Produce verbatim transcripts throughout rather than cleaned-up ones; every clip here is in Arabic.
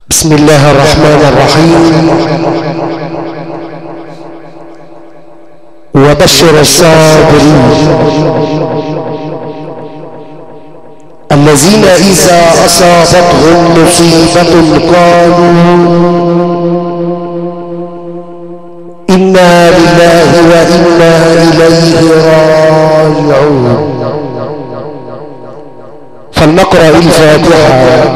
بسم الله الرحمن الرحيم. وبشر الصابرين الذين إذا أصابتهم مصيبة قالوا إنا لله وإنا إليه راجعون. فلنقرأ الفاتحة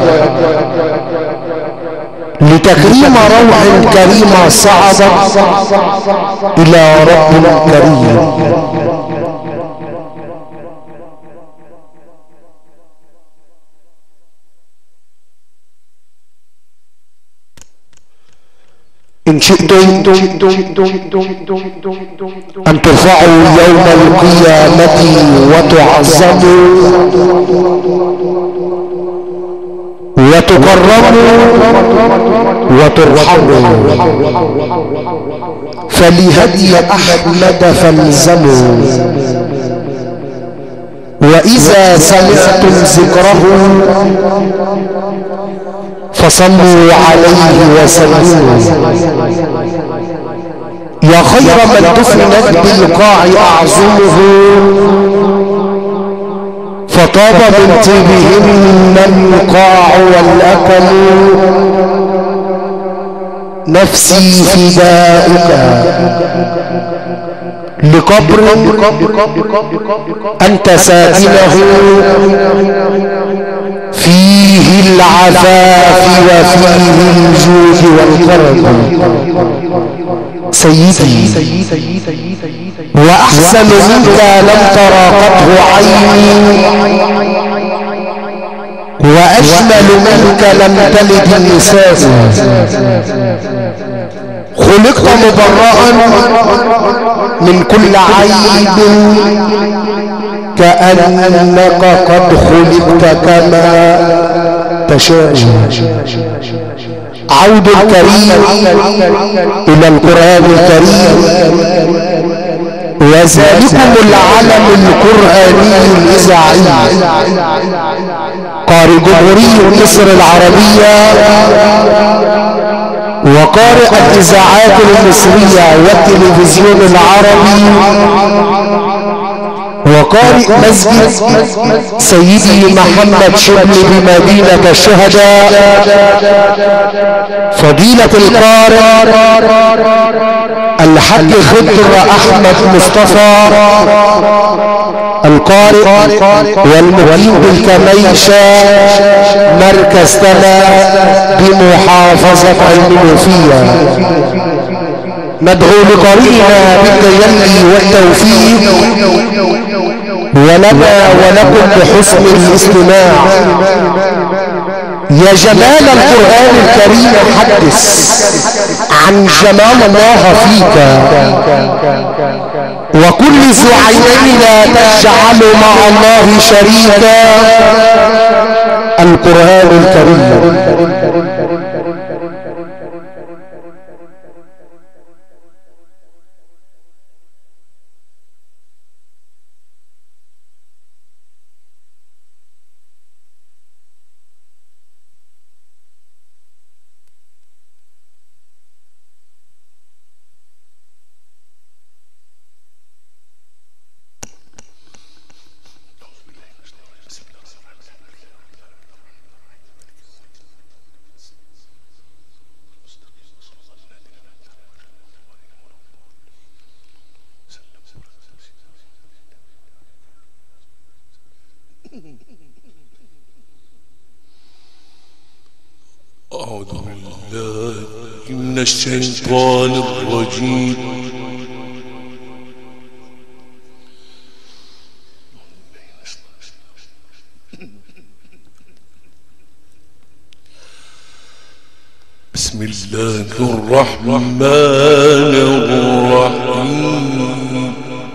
لتكريم روح كريمة صعدت إلى رب كريم. إن شئتم أن ترفعوا يوم القيامة وتعظموا وتكرموا وترحموا، فلهدي أحمد فالزموا. وإذا سمعتم ذكره فصلوا عليه وسلموا. يا خير من دفنت بالقاع أعظمه، فطاب من طيبهن القاع والأكل. نفسي فدائك لقبر أنت ساكنه، فيه العفاف وفيه الجود والكرم. سيدي وأحسن منك لم تراقبه عيني، وأجمل منك لم تلد النساء. خلقت مبرأ من كل عيب، كأنك قد خلقت كما تشاء. عود الكريم إلى القرآن الكريم، وذلكم العلم القرآني الإذاعي. قارئ جمهورية مصر العربية وقارئ الإذاعات المصرية والتلفزيون العربي وقارئ مسجد سيدي محمد شبل بمدينة الشهداء، فضيلة القارئ الحاج خضر أحمد مصطفى القارئ والمقيم بالكميشة مركز تلا بمحافظة المنوفية. ندعو لقارئنا بالتجلي والتوفيق، ولنا ولكم بحسن الاستماع. يا جمال القرآن الكريم حدث عن جمال الله فيك، وكل ذو عينين لا تجعل مع الله شريكا. القرآن الكريم أعوذ بالله من الشيطان الرجيم. بسم الله الرحمن الرحيم.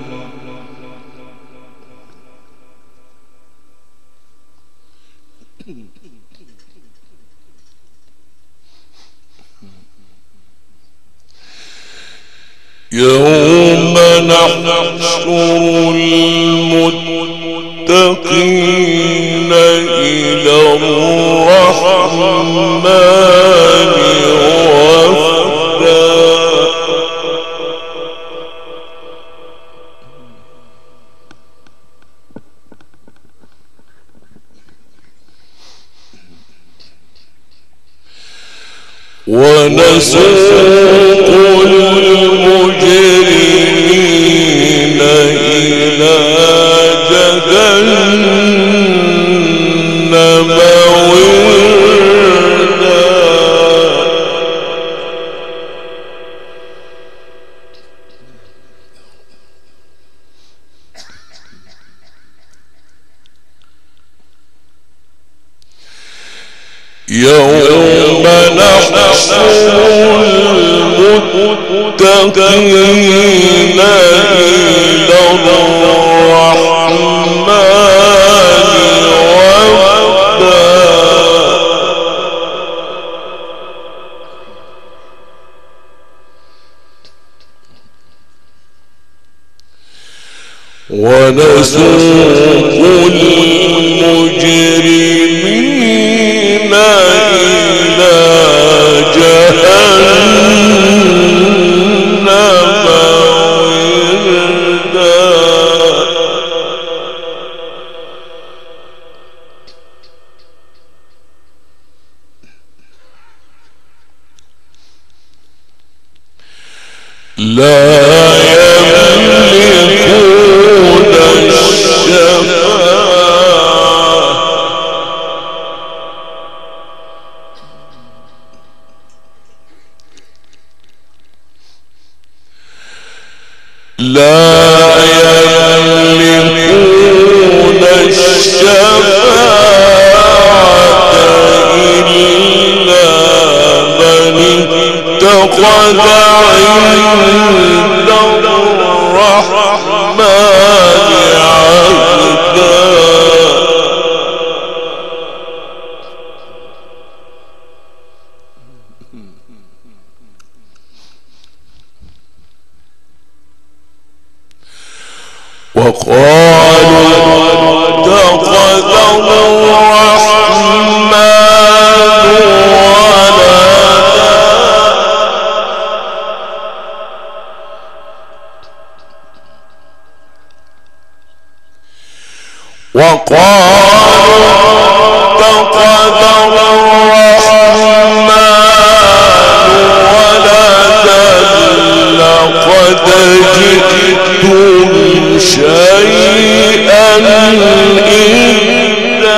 يوم نحشر المتقين إلى الرحمن ونسوق المجرمين إلى جهنم وردا يوم نحشر المتقين إلى الرحمن وفدا ونسوق المجرمين إلى جهنم وردا لا يملكون الشفاعة لا يملكون الشفاعة إلا من اتخذ عند الرحمن عهدا وقالوا اتخذ الرحمن ولدا وقالوا اتخذ الرحمن ولدا لقد جئتم شيئا إدا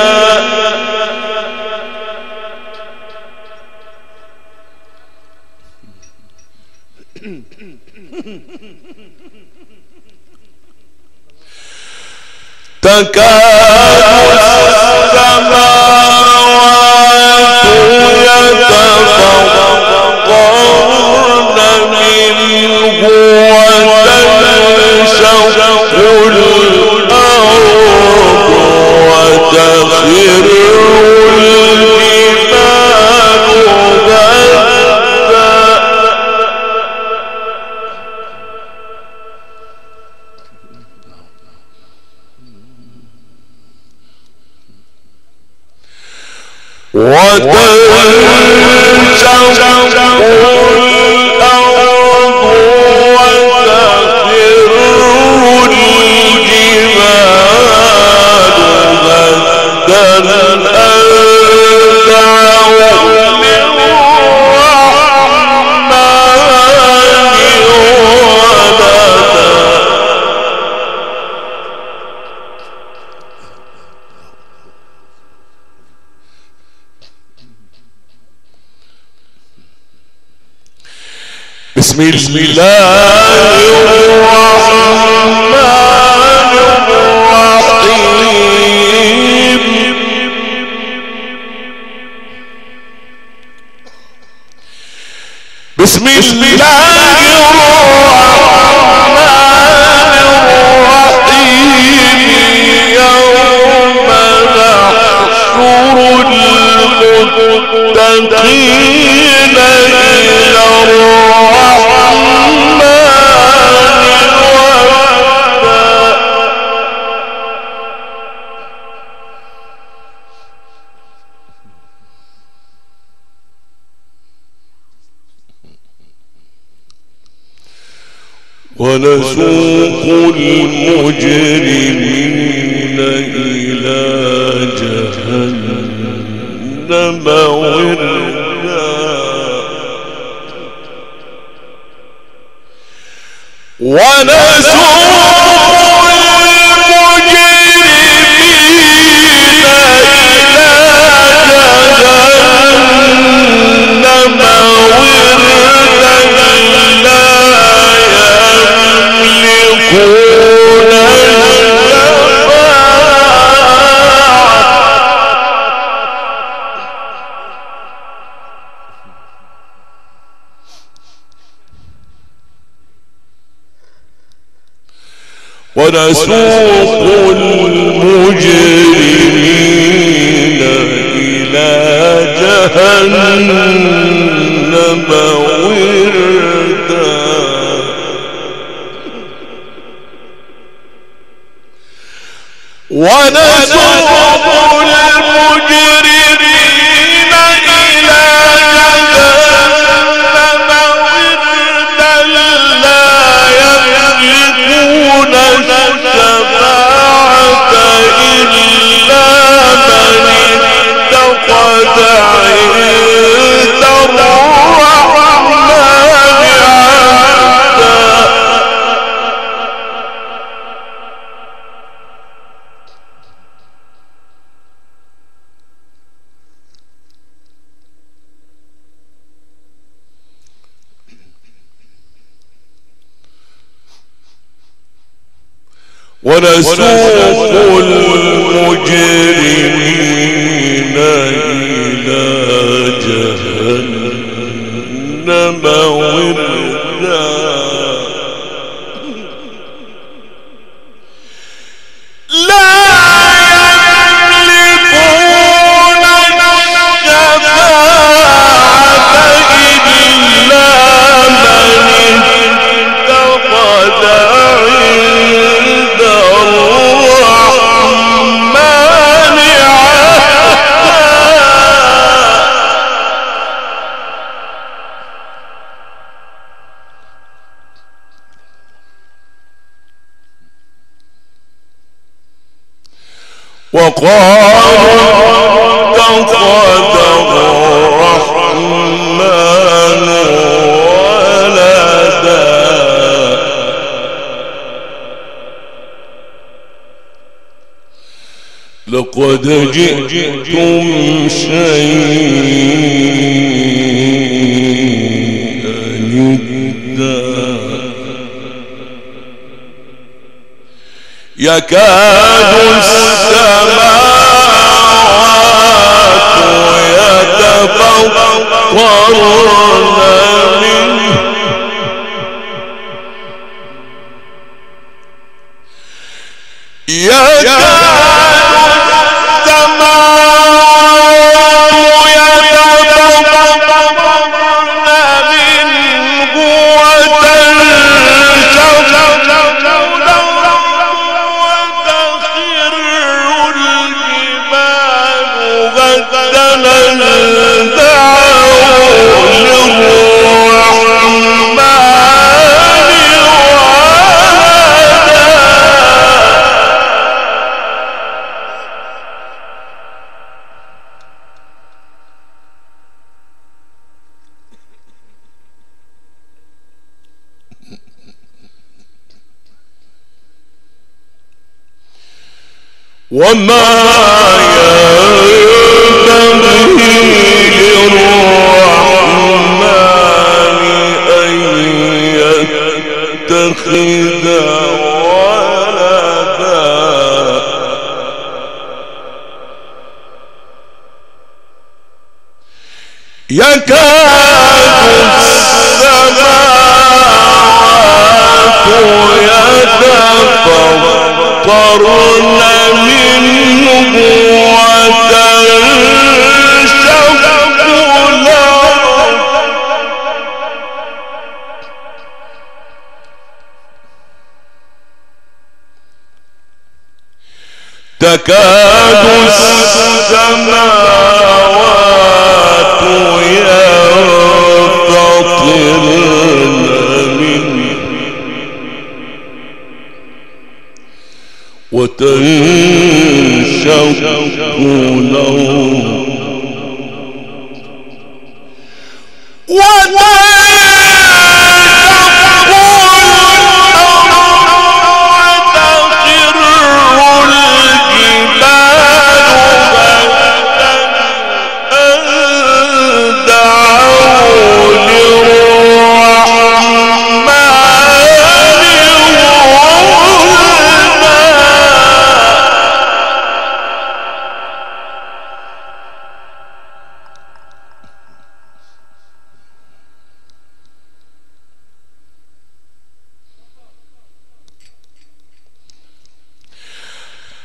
تكاد السماوات يتفطرن منه وتنشق الأرض وتخر الجبال هدا وتنشق الأرض وتخر الجبال هدا أن دعوا للرحمن ولدا بسم الله الرحمن الرحيم بسم الله الرحمن الرحيم يوم نحشر المتقين إلى الرحمن وفدا ونسوق المجرمين إلى جهنم وردا ونسوق المجرمين إلى جهنم وردا ونسوق المجرمين إلى جهنم وردا لا يملكون الشفاعة إلا من اتخذ عند الرحمن عهدا. ونسوق المجرمين إلى جهنم وردا لا يملكون الشفاعة إلا من اتخذ عند الرحمن وقالوا اتخذ الرحمن ولدا لقد جئتم شيئا إدا يكاد السماوات يتفطرن منه يكاد وما ينبغي للرحمن أن يتخذ ولدا يكاد السماوات يتفطرن منه وتنشق الأرض تكاد السماوات ينفطرن منه وتنشق الأرض وتنشق الأرض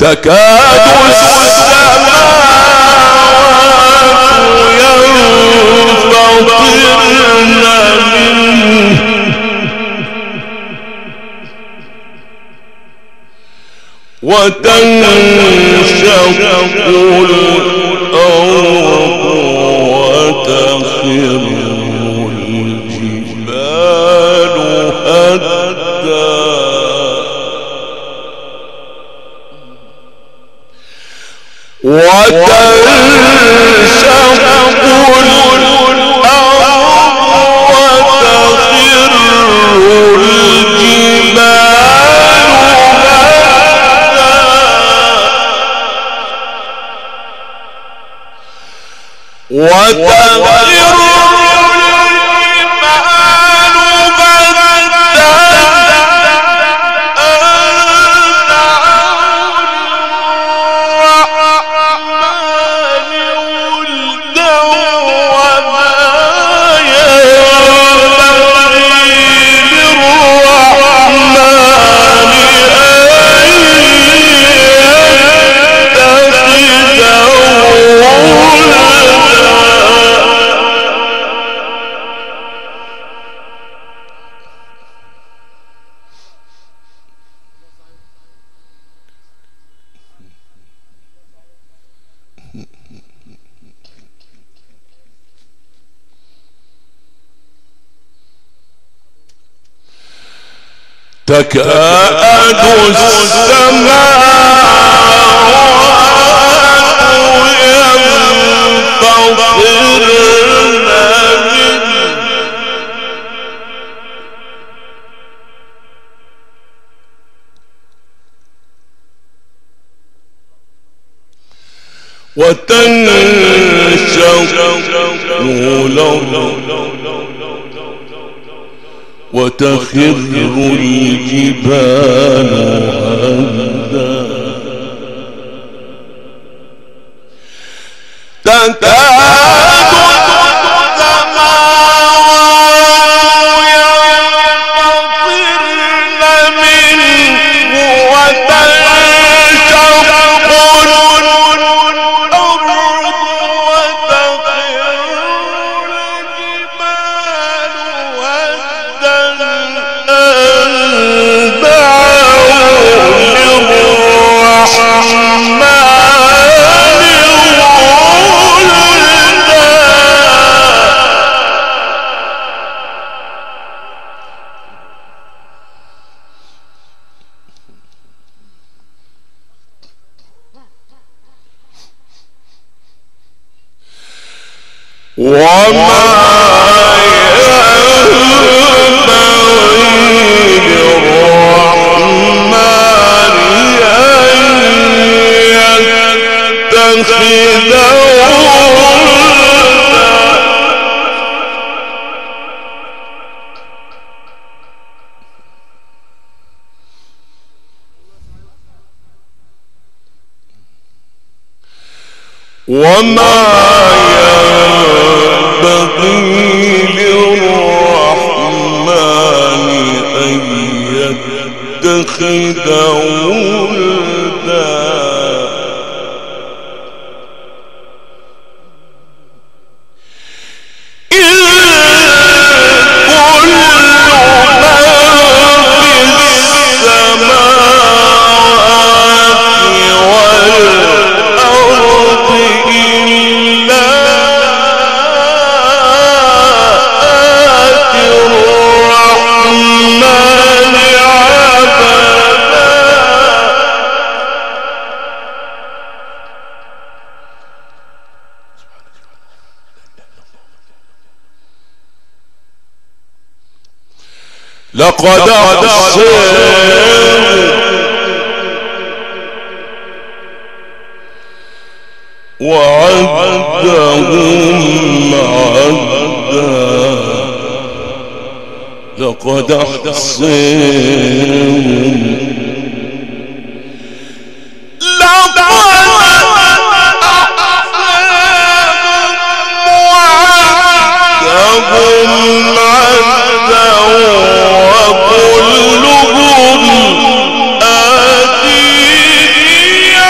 تكاد السماوات ينفطرن منه وتنشق الأرض وتخر الجبال هدا وتنشق الأرض وتخر الجبال وتخر تكاد السماوات ينفطرن منه وتنشق الأرض وتخر الجبال هدا تكاد السماوات ينفطرن منه وتنشق الأرض وما ينبغي للرحمن أن يتخذ وما ينبغي للرحمن أن يتخذ ولدا لقد أحصاهم وعدهم عدا لقد أحصاهم وكلهم آتيه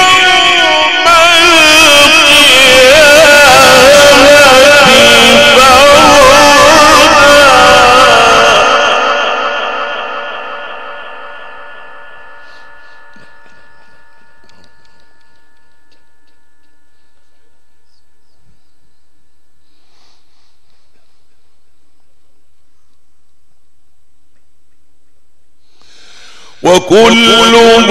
وكلهم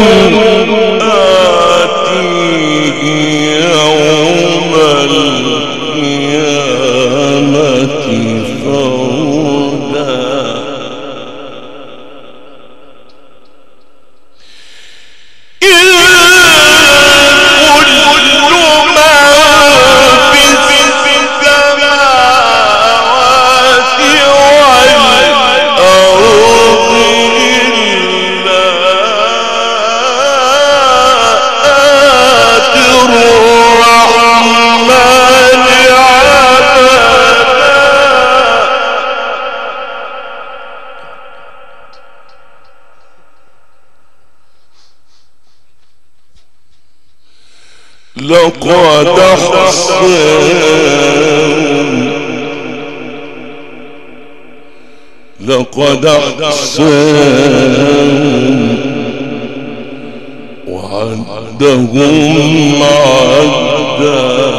آتيه يوم القيامة فردا لقد أحصاهم لقد أحصاهم وعدهم عدا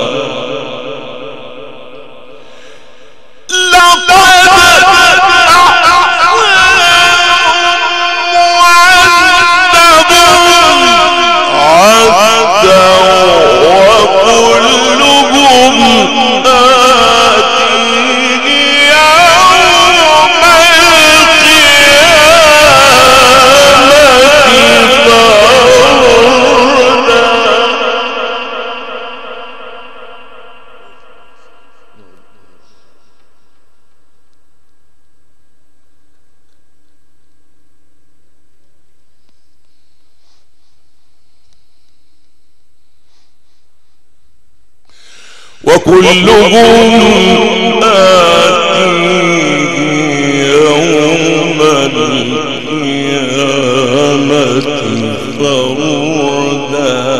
وكلهم آتيه يوم القيامة فردا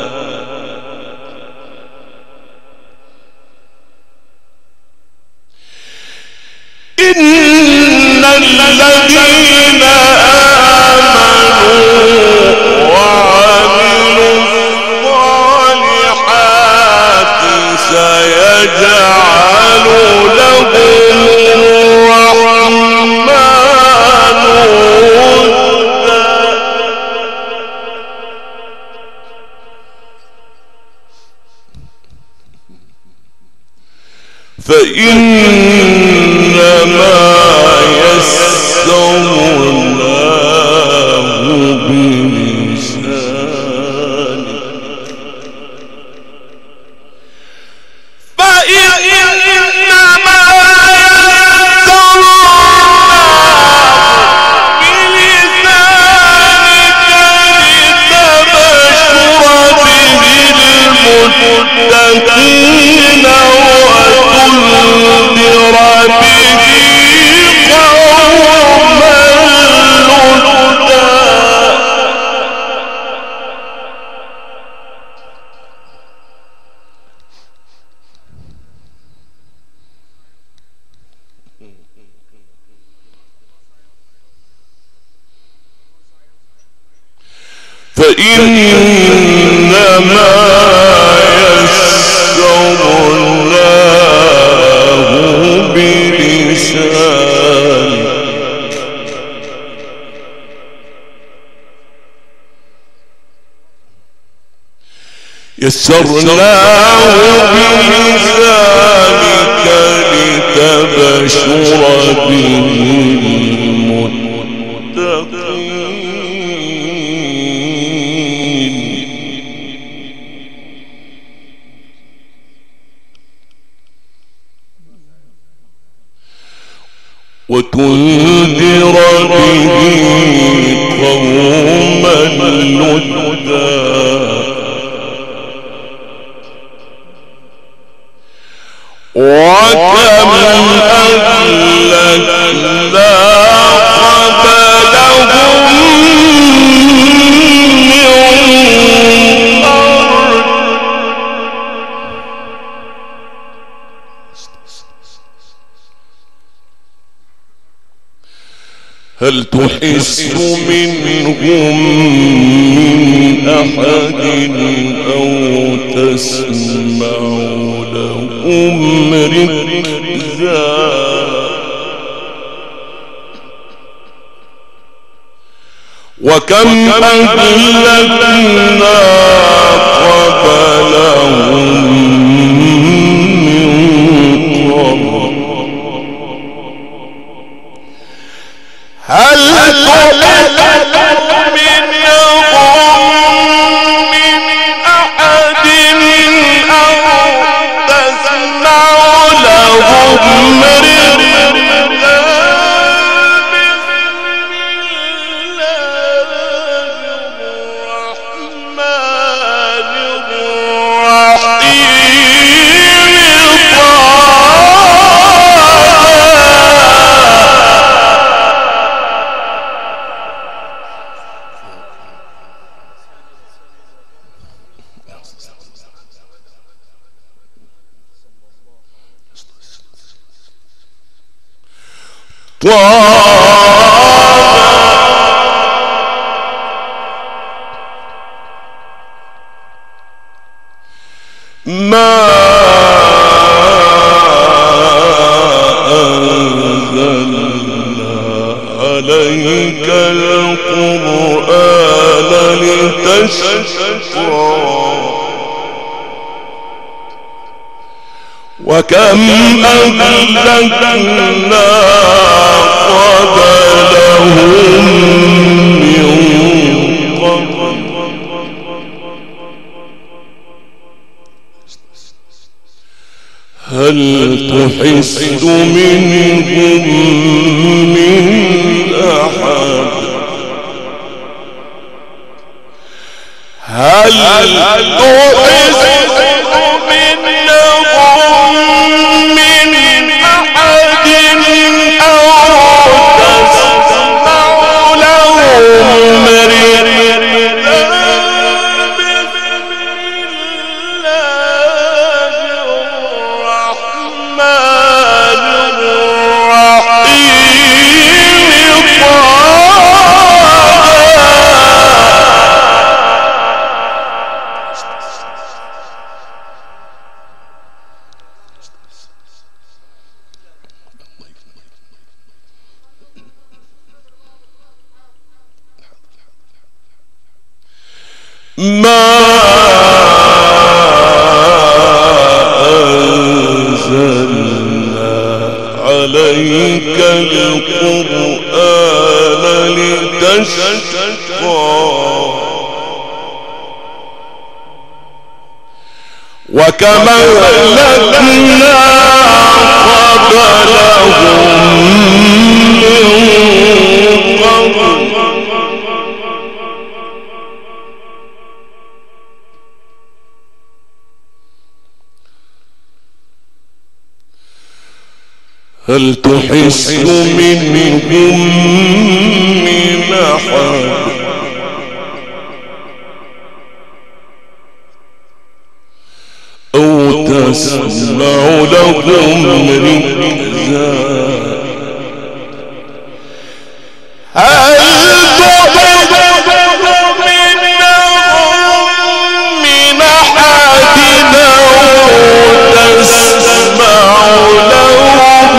إن الذين آمنوا وعملوا الصالحات سيجعل لهم الرحمن ودا فإنما يسرناه بلسانك المتقين وتنذر به قوما لدا فإنما يسرناه بلسانك يسرناه بلسانك لتبشر به وتنذر به قوما لدا وكم أهلكنا قبلهم من قرن هل تحس منهم من أحد أو تسمع لهم ركزا وكم أهلكنا قبلهم من قرن هل تهلك منهم من أحد أو تسمع لهم ما أنزلنا عليك القرآن لتشقى وكم أهلكنا قبلهم من قرن هل تحس منهم من أحد هل تحس ما أنزلنا عليك القرآن لتشقى وكما أهلكنا قبلهم من قرن هل تحس منهم من أحد أو تسمع لهم ركزا هل تحس منهم من أحد أو تسمع لهم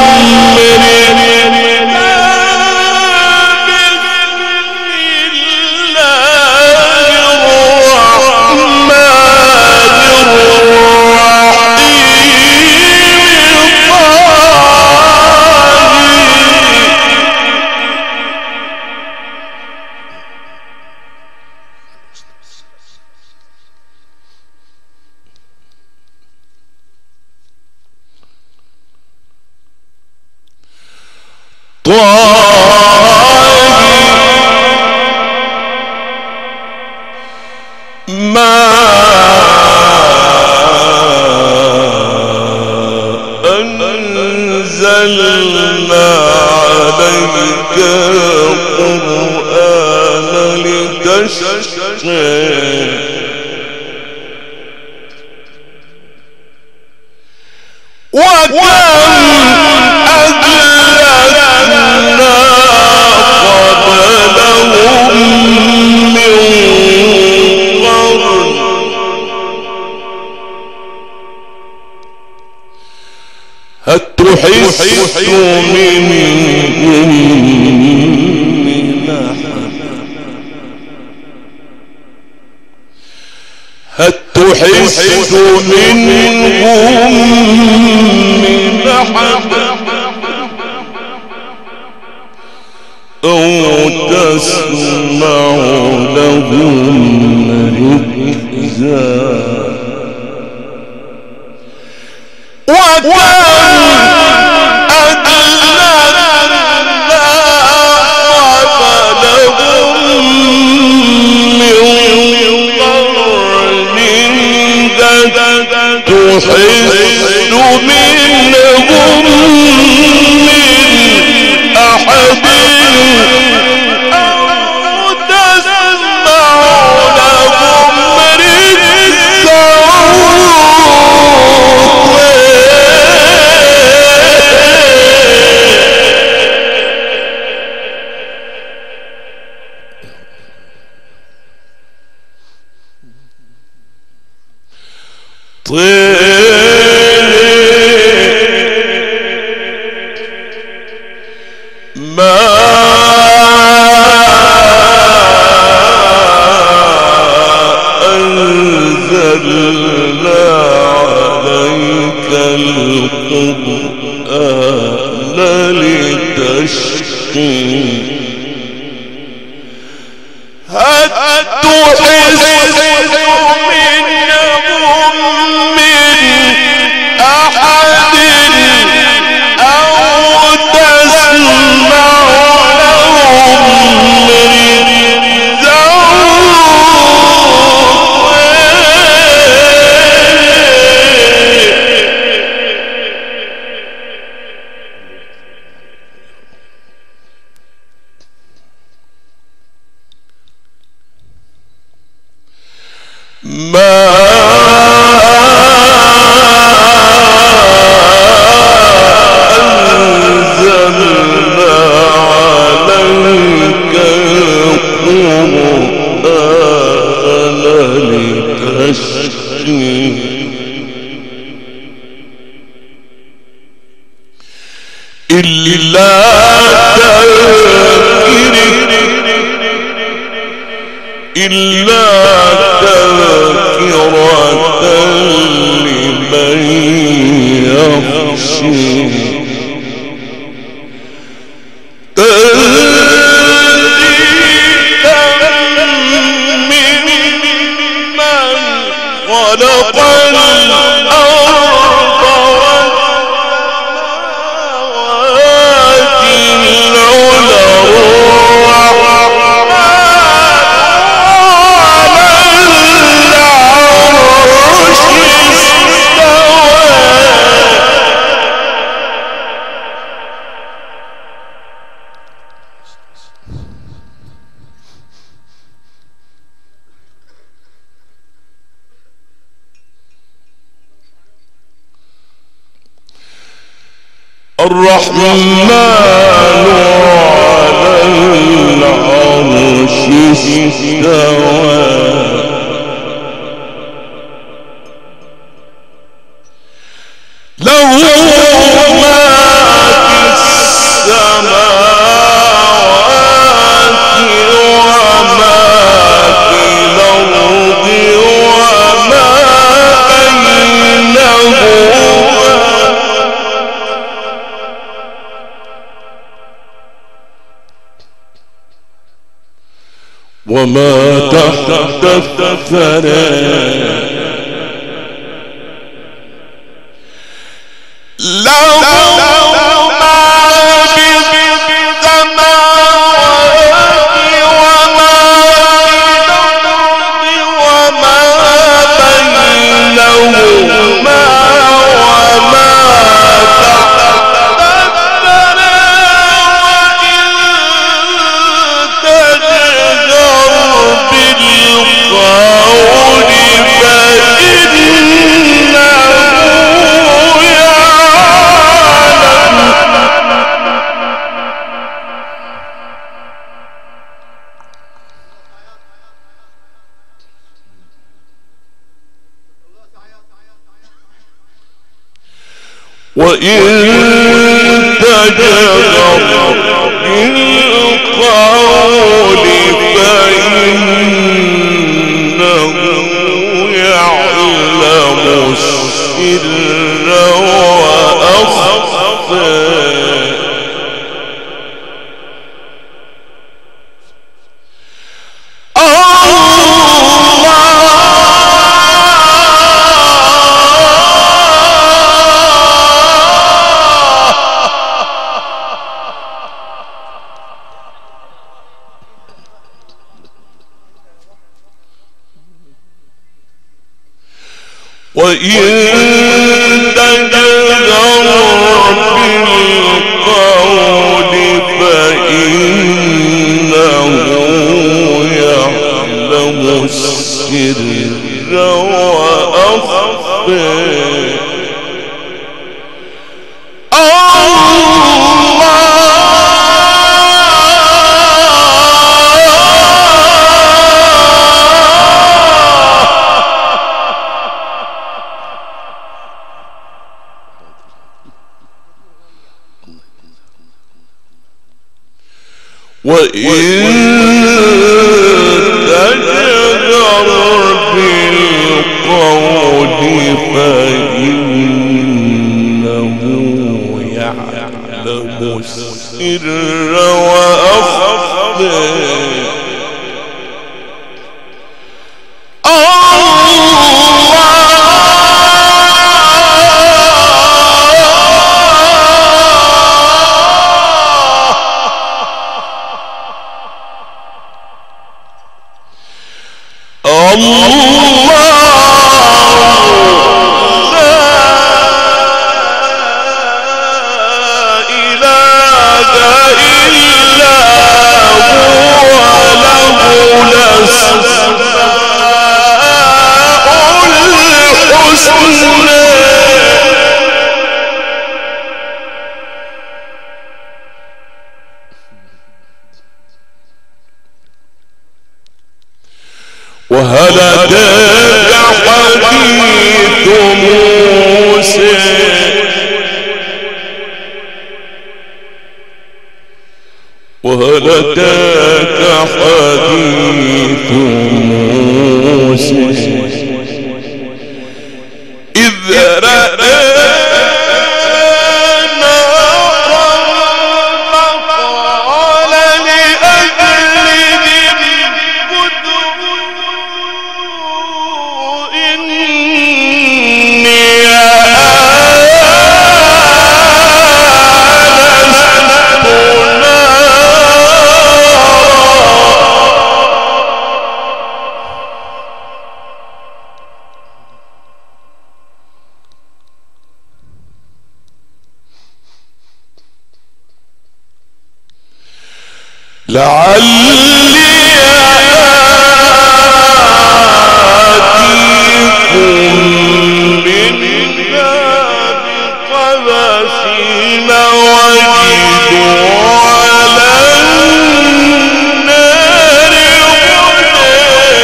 ما أنزلنا عليك القرآن لتشقى وكم أهلكنا قبلهم من قرن هل تحس منهم من أحد تحس منهم من أحد أو تسمع لهم ركزا وكان تحس منهم من أحد أو تسمع لهم ركزا إلا تذكرة إلا تذكرة لمن يخشى تنزيلا ممن خلق الأرض والسماوات العلى الرحمن على العرش استوى له ما في السماوات وما في الأرض وما بينهما وما تحت الثرى له ما في السماوات وما في الأرض وما بينهما وما تحت الثرى وإن تجهر بالقول فإنه وإن تجهر بالقول فإنه يعلم وإن تجهر بالقول فإنه يعلم السر وأخفى. وإن تجهر بالقول فإنه يعلم السر وأخفى. وهل أتاك حديث موسى وهل أتاك حديث موسى إذ رأى لعلي آتيكم منها بقبس وجد على النار هدى.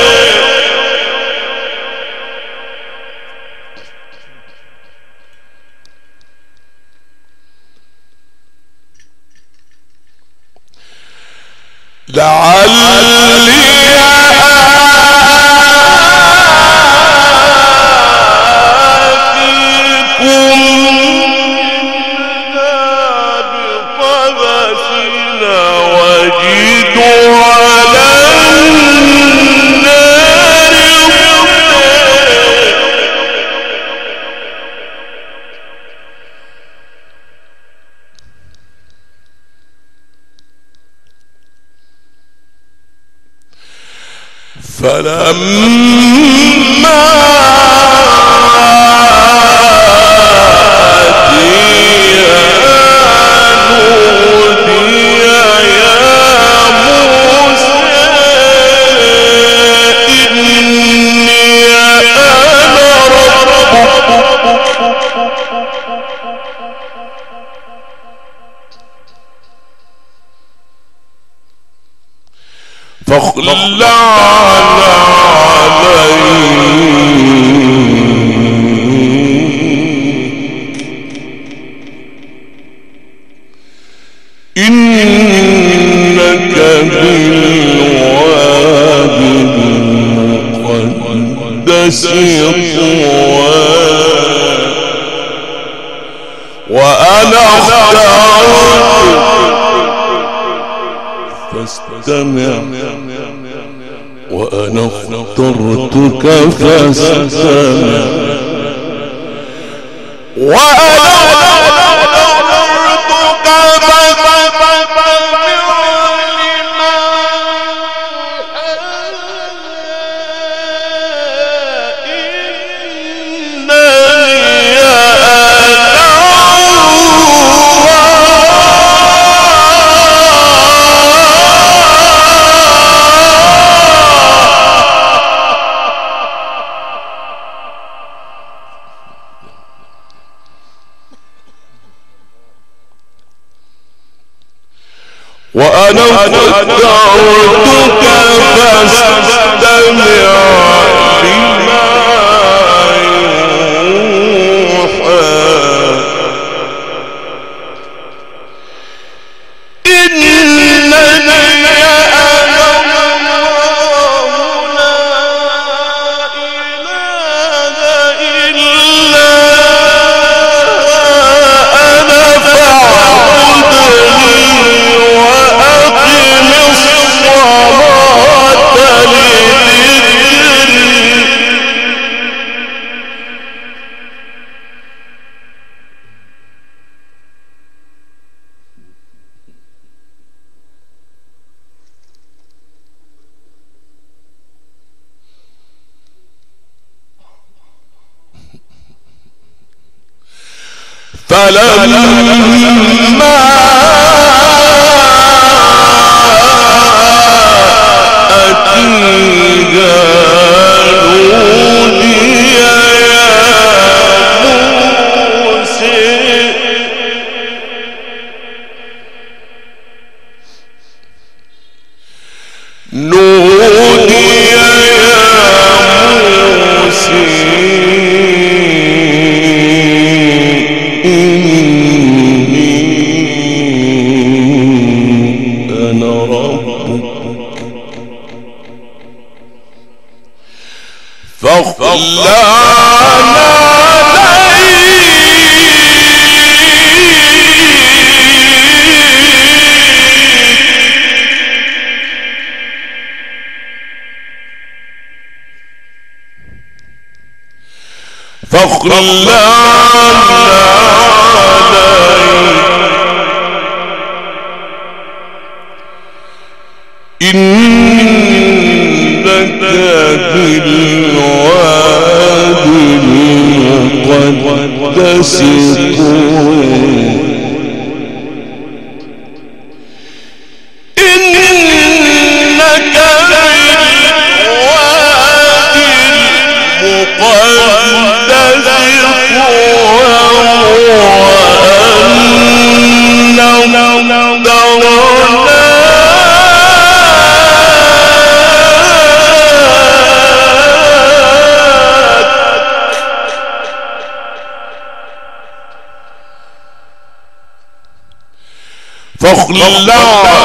لعلي آتيكم بقبس وجد على النار هدى. فلما آتيها نودي يا موسى إني أنا ربك فاخلع إنك بالوادي المقدس طوى وأنا اخترتك فاستمع وأنا اخترتك فاستمع وأنا وأنا اخترتك فاستمع لما يوحى فلما أتيها نودي يا موسى نودي يا موسى فاخلعنا عليك إنك بالوادي المقدس طوى إنك بالوادي المقدس فاخلعنا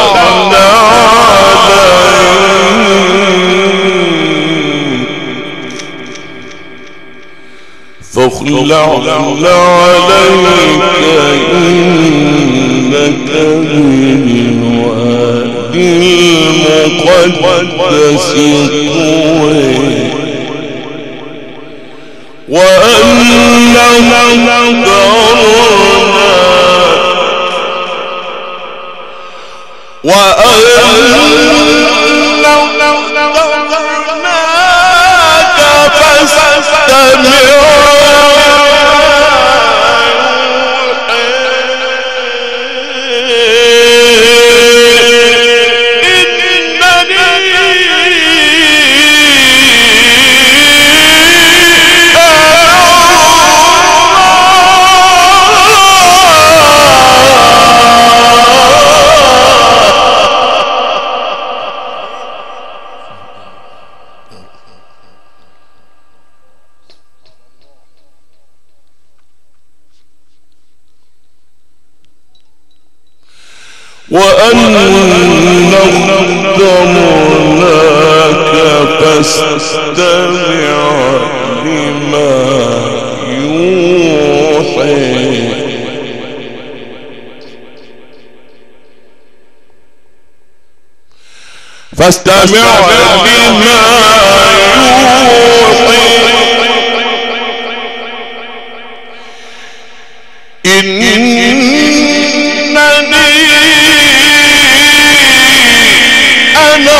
فاخلعنا عليك إنك بالوادي المقدس طوى وأنه دارنا وأنذرناك فاستمع وأن اخترناك فاستمع لما يوحى فاستمع لما يوحى إنني أنا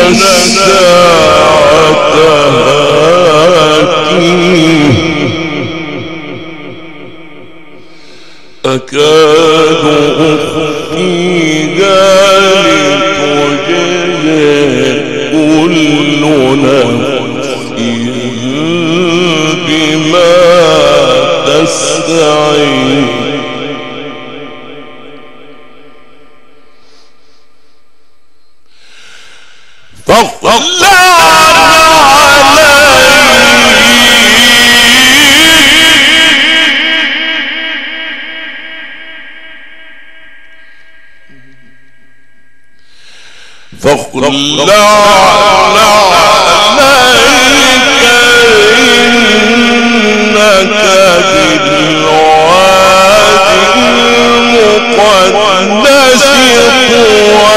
الساعة آتيه أكاد أخفيها لتجزى كل نفس بما تسعي فاطلع فاطلع عليك إنك بالوادي المقدس طوى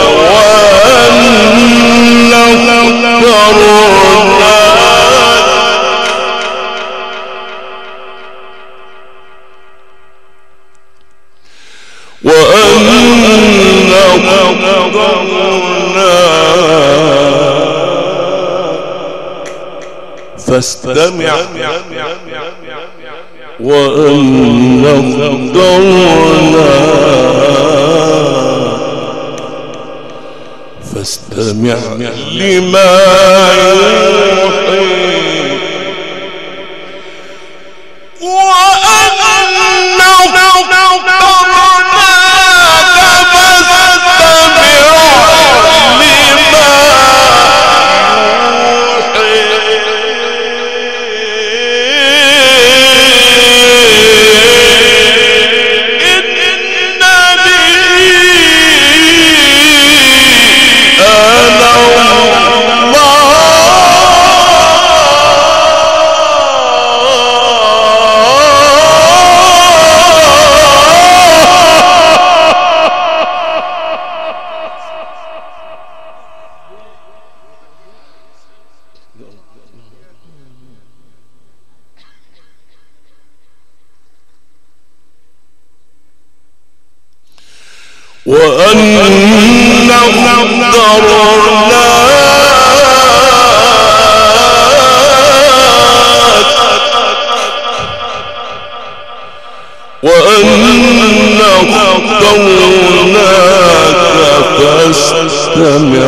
فاستمع وأن قدرنا فاستمع لما يوحي وأن قدرنا وأن قدرناك فاستمع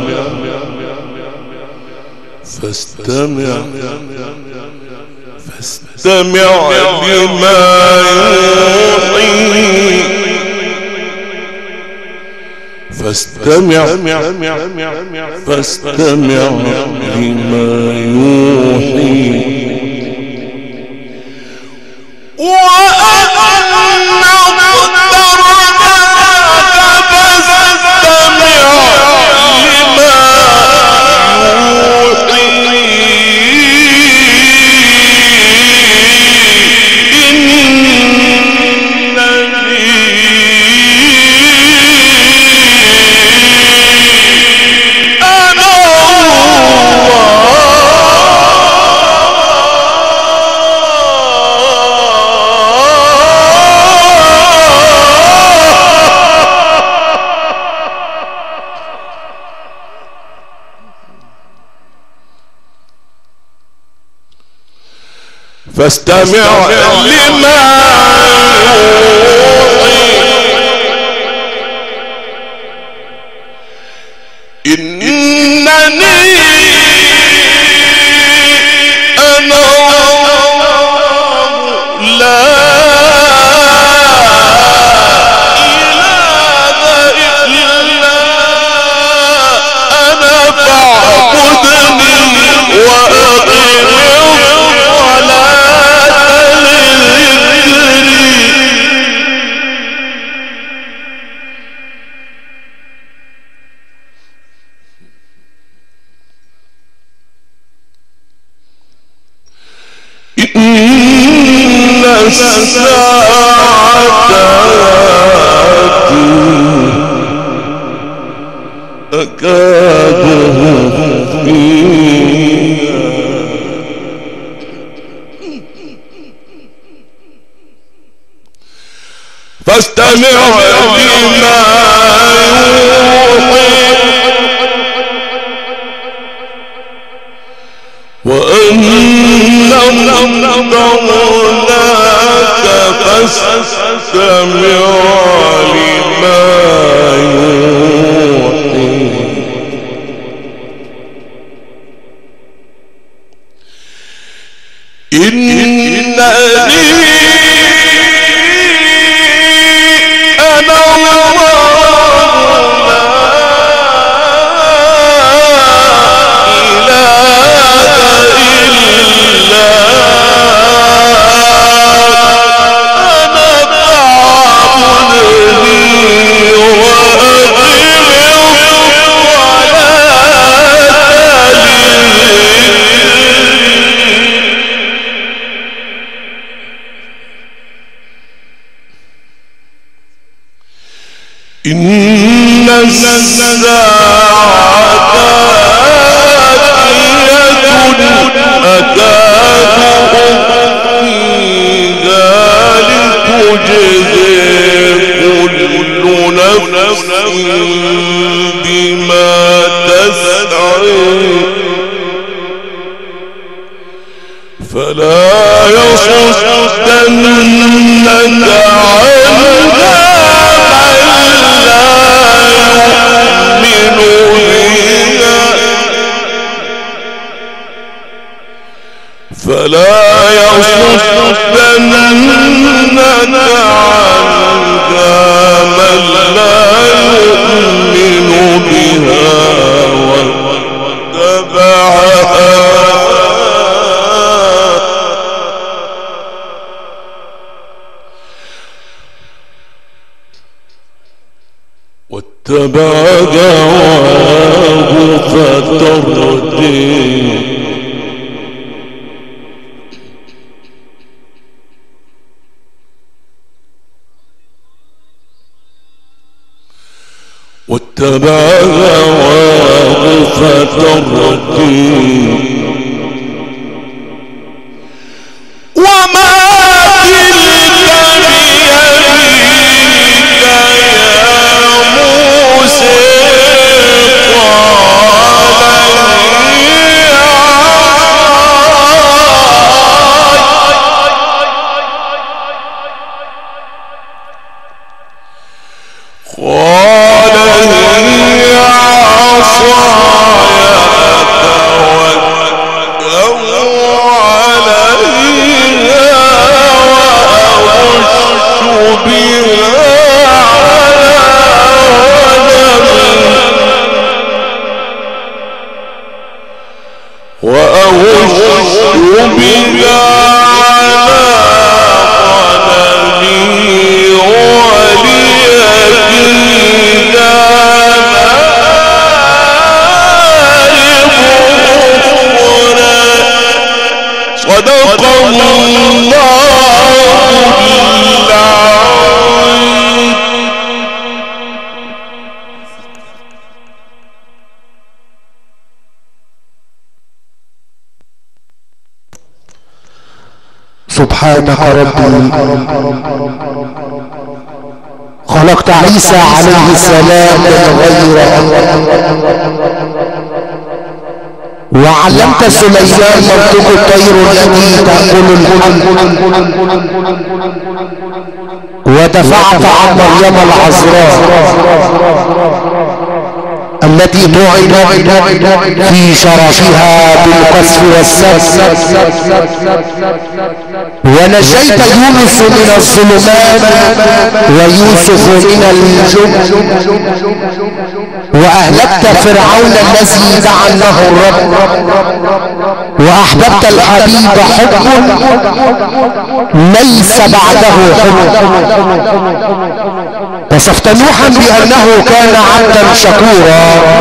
فاستمع فاستمع لما يوحي فاستمع فاستمع لما يوحي وأن قدرناك فاستمع لما يوحي فاستمع لما يوحي إنني أنا لا إله إلا أنا فاعبدني وأقم إن الساعة أكاد أخفيها فاستمع لما يوحي إن الساعة أكاد أخفيها لتجزي كل نفس بما تسعي فلا يصدنك عنها فلا يصدنك عنها من لا يؤمن بها واتبع واتبع هواه فترديه واتبع هواه فترديه وما تلك بيمينك يا موسى قال وأهش بها على قدمي وليكيد صدق الله العظيم. سبحانك ربي خلقت عيسى عليه السلام من غير أب وعلمت سليمان منطق الطير التي تأكل الحب ودفعت عن مريم العذراء التي طعنت في شرفها بالقذف والسب ونجيت يونس من الظلمات ويوسف من الجب وأهلكت فرعون الذي دعا له الرب وأحببت الحبيب حب ليس بعده حب وصفت نوحا بأنه كان عبدا شكورا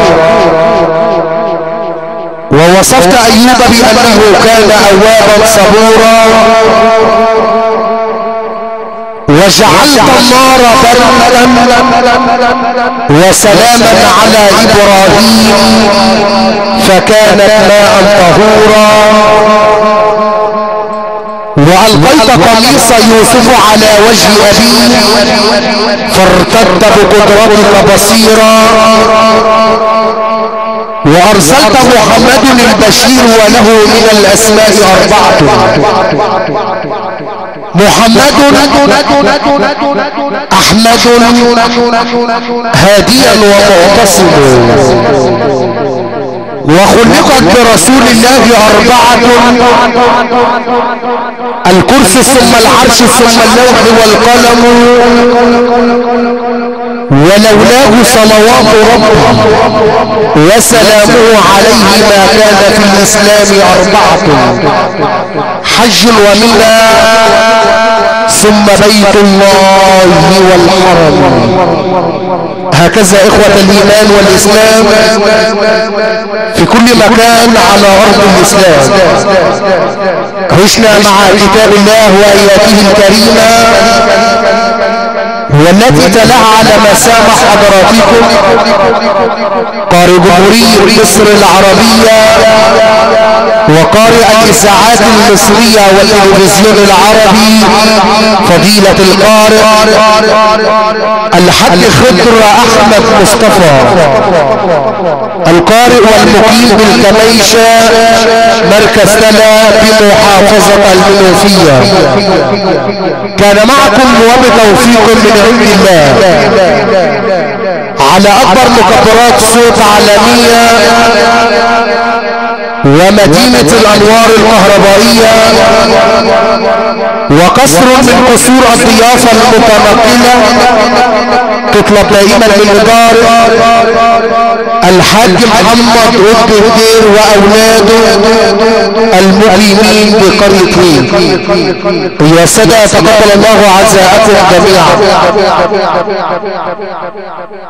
ووصفت أيوب بأنه كان أوابا صبورا وجعلت النار بردا وسلاما على إبراهيم فكانت ماء طهورا وألقيت قميص يوسف على وجه أبيه فارتد بقدرتك بصيرا وأرسلت محمد البشير وله من الأسماء أربعة محمد أحمد هاديا ومعتصم وخلقت برسول الله أربعة الكرسي ثم العرش ثم اللوح والقلم ولولاه صلوات ربه وسلامه عليه ما كان في الإسلام أربعة حج ومنى ثم بيت الله والحرم. هكذا إخوة الإيمان والإسلام في كل مكان على أرض الإسلام عشنا مع كتاب الله وآياته الكريمة والتي تلاها على مسامح حضراتكم قارئ جمهورية مصر العربية وقارئ الإذاعات المصرية والتلفزيون العربي فضيلة القارئ الحاج خضر أحمد مصطفى القارئ والمقيم بالكميشة مركز تلا بمحافظة المنوفية. كان معكم وبتوفيق من عند الله على أكبر مكبرات صوت عالمية ومدينة الأنوار الكهربائية وقصر من قصور الضيافة المتنقلة تطلب دائما من إدارة الحاج محمد رد الدير وأولاده المقيمين بقرية وين. يا سادة تقبل الله عزاءكم جميعا.